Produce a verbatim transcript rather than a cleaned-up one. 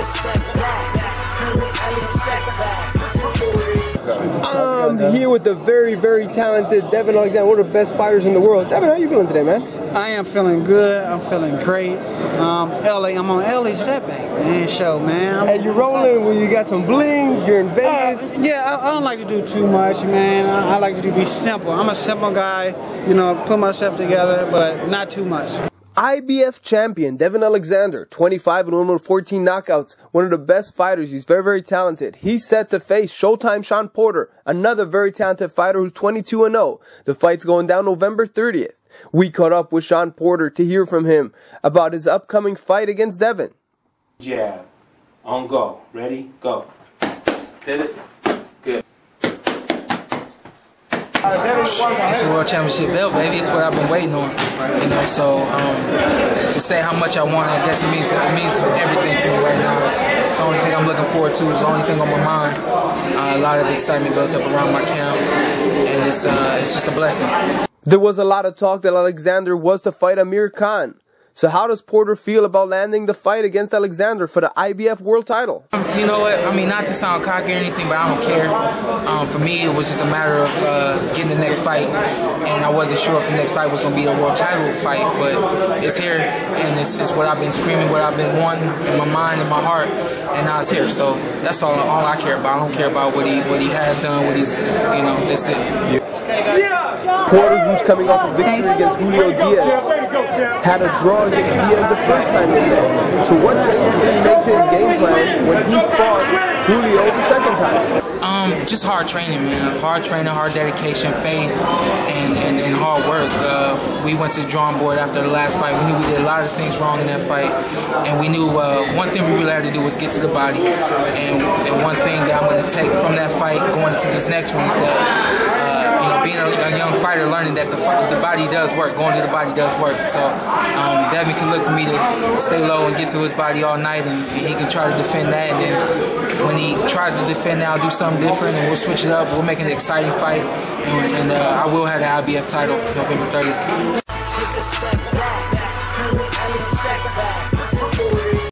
I'm here with the very, very talented Devon Alexander, one of the best fighters in the world. Devon, how are you feeling today, man? I am feeling good. I'm feeling great. Um, L A, I'm on L A setback, man. Show, man. Hey, you're rolling when you got some bling. You're in Vegas. Uh, yeah, I, I don't like to do too much, man. I, I like to do, be simple. I'm a simple guy. You know, put myself together, but not too much. I B F champion Devon Alexander, twenty-five and one with fourteen knockouts, one of the best fighters. He's very, very talented. He's set to face Showtime Shawn Porter, another very talented fighter who's twenty-two and oh. The fight's going down November thirtieth. We caught up with Shawn Porter to hear from him about his upcoming fight against Devon. Jab, on go, ready, go. Hit it, good. It's a world championship belt, baby. It's what I've been waiting on, you know. So um, to say how much I want, I guess it means it means everything to me right now. It's, it's the only thing I'm looking forward to. It's the only thing on my mind. Uh, a lot of excitement built up around my camp, and it's uh, it's just a blessing. There was a lot of talk that Alexander was to fight Amir Khan. So how does Porter feel about landing the fight against Alexander for the I B F world title? You know what? I mean, not to sound cocky or anything, but I don't care. Um, for me, it was just a matter of uh, getting the next fight, and I wasn't sure if the next fight was going to be a world title fight, but it's here, and it's, it's what I've been screaming, what I've been wanting in my mind and my heart, and now it's here. So that's all, all I care about. I don't care about what he what he has done, what he's, you know, that's it. Porter, who's coming off a victory against Julio Diaz, had a draw against Diaz the first time in there. So what changes did he make to his game plan when he fought Julio the second time? Um, just hard training, man. Hard training, hard dedication, faith, and, and, and hard work. Uh, we went to the drawing board after the last fight. We knew we did a lot of things wrong in that fight, and we knew uh, one thing we really had to do was get to the body. And, and one thing that I'm going to take from that fight going into this next one is that uh, you know, being a, a young fighter, learning that the the body does work, going to the body does work. So um, Devon can look for me to stay low and get to his body all night, and, and he can try to defend that. And then when he tries to defend that, I'll do something different, and we'll switch it up. We'll make an exciting fight, and, and uh, I will have the I B F title November thirtieth.